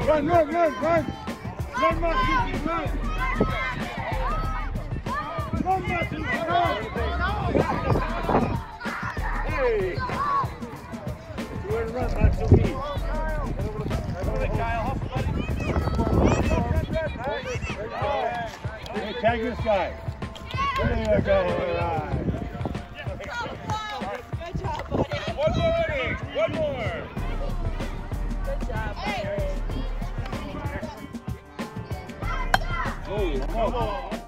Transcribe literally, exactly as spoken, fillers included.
Run, run, run, run! Run, Matthew, run! Run, Matthew, run! Hey! You want to run, Matthew, me. Hey, tag this guy. There you go. All right. Good job, buddy. One more inning. One more. Good job, buddy. Hey, come on.